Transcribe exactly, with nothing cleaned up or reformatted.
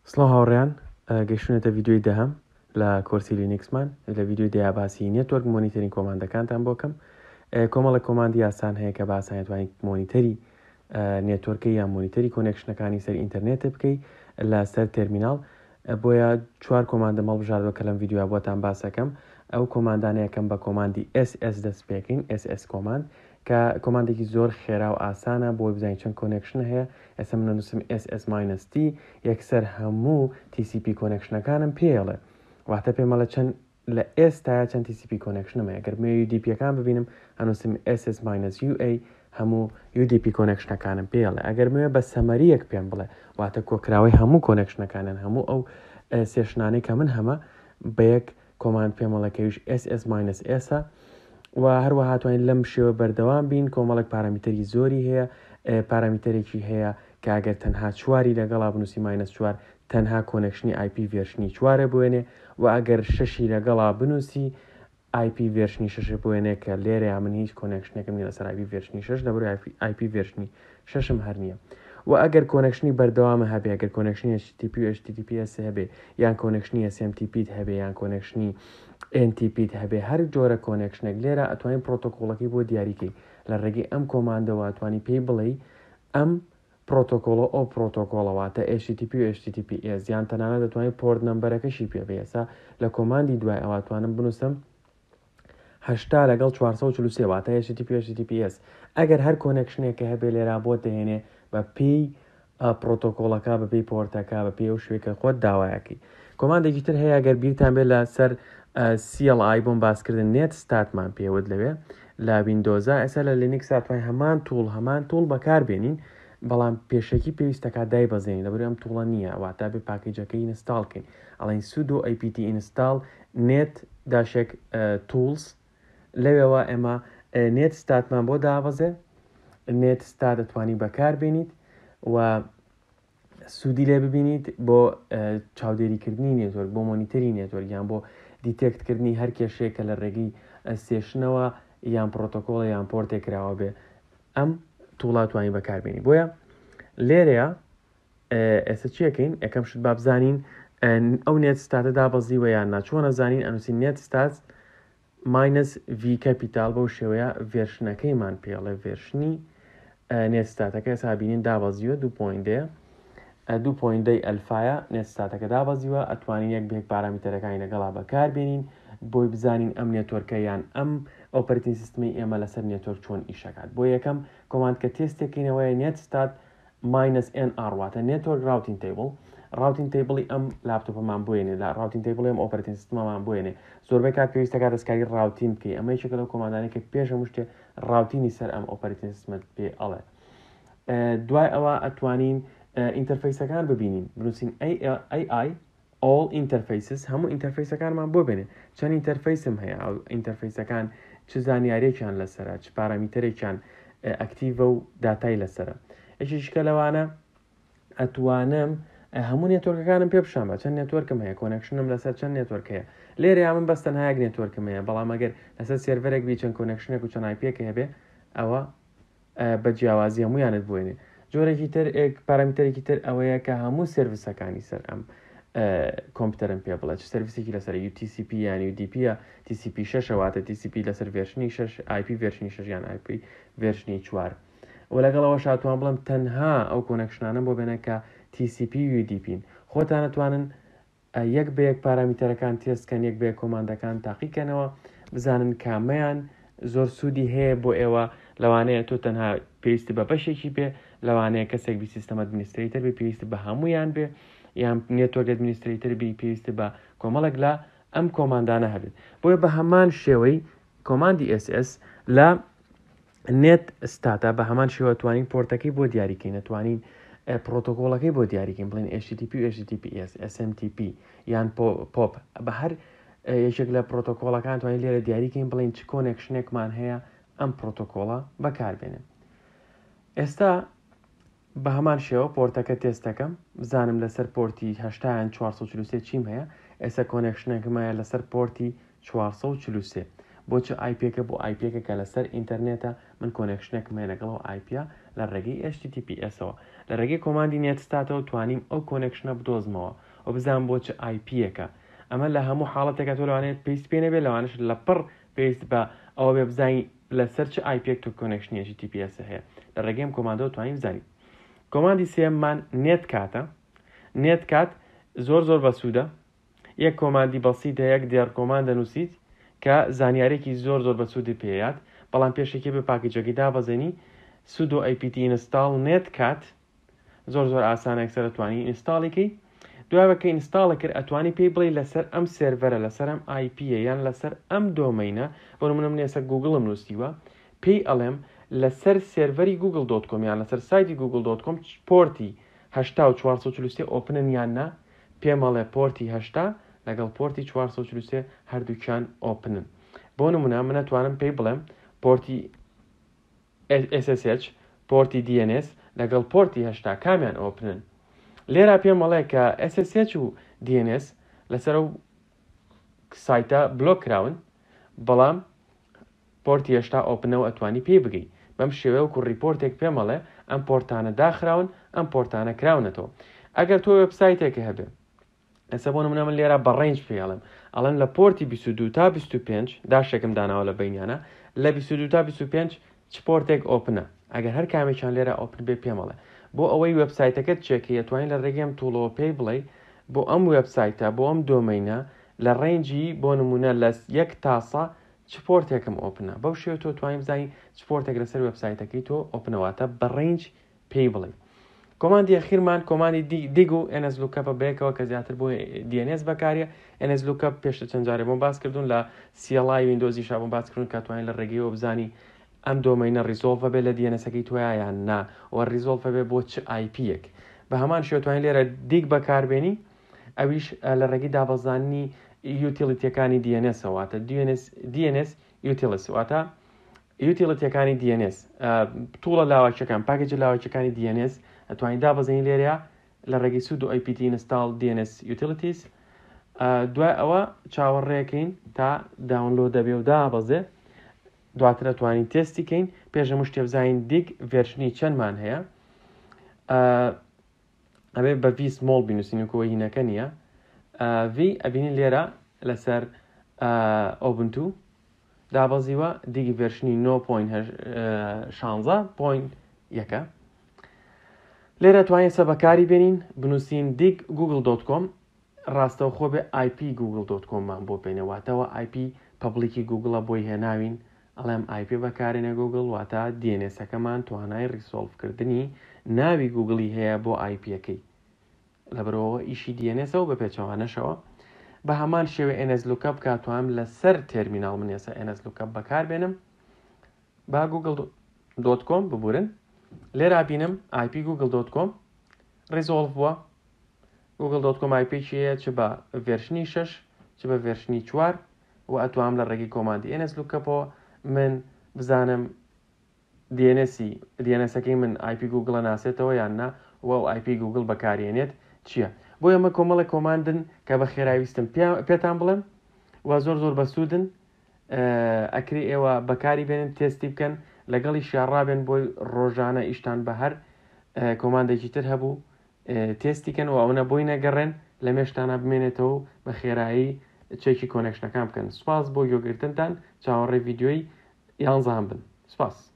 سڵاو هاوڕێیان گەشتونێتە ڤیددیۆی دەهەم لە کۆرسی لینکسمان لە ڤیددیۆ دیا باسی نێتوەرک مۆنیتەرین کۆماندەکانتان بۆکەم کۆمەڵە کۆماندی یاسان هەیە کە باسانێتوانیت مۆنیتەری نێتوەرکی یان مۆنیتەری کۆنێکشنەکانی سەر ئینتەرنێتە بکەیت لە سەر تەرمیناڵ بۆیە چوار کۆماندە مەڵبژاردەوە کە لەم ڤیددیۆ بۆتان باسەکەم ئەو کۆماندانەیەکەم بە کۆماندی اس اس دەست پێکەین اس اس کۆماند کە کۆماندێکی زۆر خێرا و ئاسانە بۆی بزانین چەند کۆنێکشن هەیە ئێستا من نووسم اس اس ماینەس تی یەکسەر هەموو تی سی پی کۆنێکشنەکانم پێڵێ واتە پێمەڵە چەند لە ئێستاە چەند تی سی پی کۆنێکشنمە ئەگەر مێ یو دی پیەکان ببینم هەنووسم اس اس ماینەس یو ئەی هەموو یو دی پی کۆنێکشنەکانم پێڵێ ئەگەر موێ بە سەمەریەک پێم بڵێ واتە کۆکراوی هەموو کۆنێکشنەکانن هەموو ئەو سێشنانەی کە من هەمە بە یەک کۆماند پێمەڵەکەویش اس اس ماینەس ئێسا و هەروە هاتوانین لەم شێوە بەردەوام بین کۆمەڵک پارەمیتەری زۆری هەیە پارەمیتەرێکی هەیە کە ئەگەر تەنها چواری لەگەڵا بنووسی ماینەس چوار تەنها کۆنێکشنی آی پی ڤێرشنی چوارە بوێنێ و ئەگەر شەشی لەگەڵا بنووسی آی پی ڤێرشنی شەشە بوێنێ کە لێرە من هیچ کۆنێکشنێکم نیە لەسەر آی پی ڤێرشنی شەش لەبەر آی پی ڤێرشنی شەشم هەر نییە و ئەگەر کۆنێکشنی بەردەوامە هەبێ ئەگەر کۆنێکشنی اچ تی تی پی و اچ تی تی پی اس هەبێ یان کۆنێکشنی اس ام تی پی هەبێ یان کۆنێکشنی ئێن تی پی هەبێ هەر جۆرە کۆنێکشنێک لێرە ئەتوانین پرۆتۆکۆڵەکەی بۆ دیاریکەی لە ڕێگەی ئەم کۆماندەوە ئەتوانی پێی بڵێ ئەم پرۆتۆکۆڵە ئەو پرۆتۆکۆڵەواتە اچ تی تی پی و اچ تی تی پی اس یان تەنانەت دەتوانین پۆرت نەمبەرەکەشی پێ بێسا لە کۆماندی دوای ئەواتوانم بنووسم هەشتا لەگەڵ چوارسە و چل و سێ واتە اچ تی تی پی و اچ تی تی پی اس ئەگەر هەر کۆنێکشنێکە هەبێ لێرا بۆ دەهێنێ بە پێی پرۆتۆکۆڵەکە بەپێی پۆرتەکە بە پێ و شوێکە خۆت داوایەکەی کۆماندێکی تر هەیە ئەگەر بیرتان بێت لە سەر سی ئەڵ ئای بۆم باسکردن نێت ستاتمان پێوت لەوێ لە ویندۆزە ئەسا لە لینکس ئەتوانین هەمان توڵ هەمان توڵ بەکاربێنین بەڵام پێشەکی پێویستەکە دای بەزێنین لەبەر ئەم توڵە نییە واتە بێ پاکیجەکەی ئینستاڵکەین ئەڵین سودۆ ئەی پی تی ئینستاڵ نێت داشێک تولز لەوێەوە ئێمە نێت ستاتمان بۆ دابەزێ نێت ستا دەتوانی بەکاربێنیت و سوودی لێ ببینیت بۆ چاودێریکردنی نێتوەرک بۆ مۆنیتەری نێتوەرک یان بۆ دیتێکتکردنی هەر کێشەیەکە لە ڕێگەی سێشنەوە یان پرۆتۆکۆڵە یان پۆرتێک کراوە بێ ئەم توڵاتوانی بەکاربێنی بۆیە لێرەیە ئێستا چیەکەین یەکەم شت با بزانین ئەو نێت ستاتە دابەزیوە یان ناچۆن نەزانین ئەنووسی نێت ستات ماینەس ڤی کەپیتال بەو شێوەیە ڤێرشنەکەیمان پێڵێ ڤێرشنی نێت ستاتەکە سابینین دابەزیوە دوو پۆینتەیە دوو پۆینتەی ئەلفایە نێت ستاتەکە دابەزیوە ئەتوانین یەک بێک پارامتەرەکانی لەگەڵا بەکاربێنین بۆی بزانین ئەم نێتوەرکە یان ئەم ئۆپەرەتینگ سیستمی ئێمە لەسەر نێتوەرک چۆن ئیشەکات بۆ یەکەم کۆماند کە تێستێکینەوەی نێت ستات ماینەس ئێن ئار واتە نێتوەرک راوتین تیبل راوتین تیبڵی ئەم لاپتۆپەمان بۆێنێ لە راوتین تیبڵی ئەم ئۆپەرەتینگ سیستمەمان بۆێنێ زۆربەی کات پێویستەکە دەستکاری راوتین بکەی ئەمە یەکێکە لەو کۆماندانێکە پێش هەموو شتێ راوتینی سەر ئەم ئۆپەرەتینگ سیستمت پێ ئەڵێ دوای ئەوە ئەتوانین ئینتەرفەیسەکان ببینین بنووسین ئەی ئای all interfaces هەموو ئینتەرفەیسەکانمان بۆ بێنێ چەند ئینتەرفەیسم هەیە ئەو ئینتەرفەیسەکان چ زانیارێکیان لەسرە چ پارەمیتەرێکیان ئەکتیڤە و داتای لەسرە یەکێکە لەوانە ئەتوانم هەموو نێتوەرکەکانم پێ بشام بە چەند نێتوەرکم هەیە کۆنێکشنم لەسەر چەند نێتوەرک هەیە لێرە یا من بەستەن هایەک نێتوەرکم هەیە بەڵام ئەگەر لەسەر سێرڤەرێک بی چەند کۆنێکشنێک و چەند آی پێک هەبێ ئەوە بە جیاوازی هەموویانت بوێنێ جۆرێکی تر پارەمیتەرێکی تر ئەوەیە کە هەموو سێرڤیسەکانی سەر ئەم کۆمپیوتەرم پێ بڵێت سەرڤیسێکی لەسەر یو تی سی پی یان یو دی پی تی سی پی شەش واتە تی سی پی لەسەر ڤێرشنی شەش آی پی ڤێرشنی شەش یان آی پی ڤێرشنی چوار و لەگەڵەوە شاتوان بڵم تەنها ئەو کۆنێکشنانە بۆ بێنە کە تی سی پی یو دی پین خۆتان ئەتوانن یەک بە یەک پارەمیتەرەکان تێستکەن یەک بە کۆماندەکان تاقیکەنەوە بزانن کامەیان زۆر سوودی هەیە بۆ ئێوە لەوانەیە تۆ تەنها پێویستی بە بەشێکی بێ لەوانەیە کەسێک بی سیستەم ئەدمینیستریتەر بێ پێویستی بە هەمویان بێ یان نێتوەرک ئەدمینیستریتەر بی پێویستی بە کۆمەڵێک لە ئەم کۆماندانە هەبێت بۆیە بە هەمان شێوەی کۆماندی اس اس لە نێت ستاتە بە هەمان شێوە توانین پۆرتەکەی بۆ دیاریکەین نەتوانین پرۆتۆکۆڵەکەی بۆ دیاریکەین بڵین اچ تی تی پی و اچ تی تی پی اس اس ام تی پی یان پۆپ بە هەر یەکێک لە پرۆتۆکۆڵەکان توانین لێرە دیاریکەین بڵین چ کۆنێکشنێکمان هەیە ئەم پرۆتۆکۆڵە بەکاربێنن ئێستا بە هەمان شێوە پۆرتەکە تێستەکەم بزانم لەسەر پۆرتی هەشتا چوارسە و چل و سێ چیم هەیە ئێستا کۆنێکشنێکمایە لەسەر پۆرتی چوارسە و چل و سێ بۆچە آی پیەکە بۆ آی پیەکە کە لەسەر ئینتەرنێتە من کۆنێکشنێک مێ لەگەڵەوە آی پی لە ڕێگەی ئەچ تی تی پی ئەسەوە لە ڕێگەی کۆماندی نێتستاتەوە توانیم ئەو کۆنێکشنە بدۆزمەوە و بزانم بۆچە آی پیەکە ئەمە لە هەموو حاڵەتێکە تۆ لەوانێت پێویست پێ نەبێت لەوانش لە پڕ پێویست بە ئەوە بێ بزانین لەسەر چ آی پیەک تۆ کۆنێکشنی ئەچ تی تی پی ئەس هەیە لە ڕێگەی کۆماندەوە توانین بزانین. کۆماندی سێممان نێت کاتە. نێت کات زۆر زۆر بەسوودە، یەک کۆماندی بەسیط هەیە، یەک دیار کۆماند دەنووسیت کە زانیارێکی زۆر زۆر بەسوودی پێیات، بەڵام پێشێکی بە پاکیجەکەی دابەزێنی سودۆ apt install net cat زۆر زۆر ئاسانە ئەکسەر ئەتوانی ئینستاڵێکی دوای بەکە ئینستاڵە کرد ئەتوانی پێی بڵێ لەسەر ئەم سێرڤەرە لەسەر ئەم آی پی یان لەسەر ئەم دۆمەینە بۆ نمونە من ئێستا گوگڵم نووسیوە پێی ئەڵێم لەسەر سێرڤەری گوگل دۆت کۆم یان لەسەر سایتی گوگل دۆت کۆم پۆرتی هەشتا و چوارسەد و چل و سێ ئۆپنن یان نا پێم ئەڵێ پۆرتی هەشتا لەگەڵ پۆرتی چوارسەد و چل و سێ هەردووکیان ئۆپنن. بۆ نمونە من ئەتوانم پێی بڵێم پۆرتی اس اس اچ پۆرتی دی ان اس لەگەڵ پۆرتی هەشتا کامیان ئۆپنن. لێرا پێم وڵێ کە اس اس اچ و دی ان اس لەسەر و سایتە بلۆک کراون، بەڵام پۆرتی هەشتا ئۆپنەوە ئەتوانی پێی بگەی. بەم شێوە وەکو ڕیپۆرتێک پێم وڵێ ئەم پۆرتانە داخراون، ئەم پۆرتانە کراونەتەوە. ئەگەر تۆ وێبسایتێکە هەبێ ئەسە بۆ نمونە من لێرە بە ڕێنج پێڵم ئەڵێن لە پۆرتی بیست و دوو تا بیست و پێنج داشتێکم داناوە لە بینیانە لە بیست و دوو تا بیست و پێنج چ پۆرتێک ئۆپنە، ئەگەر هەر کامێکیان لێرە ئۆپن بێ پێمەڵێ بۆ ئەوەی وێبسایتەکەت چێکی ئەتوانین لە ڕێگەم توڵەوە پێی بڵێ بۆ ئەم وێبسایتە بۆ ئەم دۆمەینە لە ڕێنجی بۆ نمونە لە یەک تاسە چ پۆرتێکم ئۆپنە. بەو شێوە تۆ توانین بزانین چ پۆرتێک لەسەر وێبسایتەکەی تۆ ئۆپنەواتە بە ڕێنج پێی بڵێ. کۆماندی ئەخیرمان کۆماندی دیگ و nslookup بەیەکەوە کە زیاتر بۆ دی ان اس بەکارە. nslookup پێشتر چەند جارێ بۆم باس کردوون لە سی ئەڵ آی ویندۆزی شابوون باسکردون کە توانین لە ڕێگەیەوە بزانی ئەم دۆمەینە ریزۆڵڤە بێ لە دی ان اسەکەی تۆیە یان نا و ریزۆڵڤە بێ بۆ چ آی پیەک. بە هەمان شێوە توانین لێرە دیگ بەکاربێنی ئەویش لە ڕێگەی دابەزاننی یوتیلیتیەکانی دی ان اس واتە دی ان اس یوتیلیتیز واتە یوتیلیتیەکانی دی ان اس توڵە لاوەکیەکان پاکێجە لاوەکیەکانی دی ان اس ئەتوانین دابەزێنی لێرەیە لە ڕێگەی سودۆ apt install دی ان اس utilities. دوای ئەوە چاوەڕێەکەین تا داونلۆد دەبێ و دابەزێ دواتر ئەتوانین تێستی کەین پێش هەموو شتێ بزانین دیگ ڤێرژنی چەندمان هەیە ئەبێ بە ڤی سمۆڵ بینوسین و کۆی هینەکە نییە ڤی ئەبینین لێرە لەسەر ئۆبنتو دابەزیوە دیگی ڤێرژنی نۆ پۆینت شانزە پۆینت یەکە. لێرە توانین سە بەکاری بێنین بنووسین دیگ گوگل دۆت کۆم ڕاستەوخۆ بێ آی پی گوگل دۆت کۆممان بۆ پێینەواتەوە آی پی پەبلیکی گوگڵە بۆی هێناوین ئەڵێم آی پی بەکارێنە گوگل واتە دی ان اسەکەمان توانای ریسۆڵڤکردنی ناوی گوگڵی هەیە بۆ آی پیەکەی لەبەرەوە ئیشی دی ان اسەوە بە پێچەوانەشەوە. بە هەمان شێوە nslookup کاتوانم لەسەر تێرمیناڵ من ێستا nslookup بەکار بێنم با گوگل دۆت کۆم ببورن لێرا بینم آی پی گوگل دۆت کۆم ریزۆڵڤ بووە. گوگل دۆت کۆم آی پی چیە چ بە ڤێرژنی شەش چ بە ڤێرژنی چوار و ئەتوانم لە ڕێگەی کۆماندی nslookup من بزانم دی ان اسی دی ان اسەکەی من آی پی گوگڵە ناسێتەوە یان نا و آی پی گوگڵ بەکارێنێت چییە. بۆ ئەمە کۆمەڵە کۆماندن کە بە خێراویستم پێتان بڵێم و زۆر زۆر بەسوودن ئەکری ئێوە بەکاری بێنن تێستی بکەن لەگەڵی شارڕابێن بۆی ڕۆژانە ئیشتان بە هەر کۆماندێکی تر هەبوو تێستیکەن و ئەوەنە بۆی نەگەڕێن لە مێشتانە بمێنێتەوە بە خێرایی چێکی کۆنێکشنەکان بکەن. سوپاس بۆ گوێگرتنتان چاوەڕێ ڤیددیۆی یانزەهەم بن. سوپاس.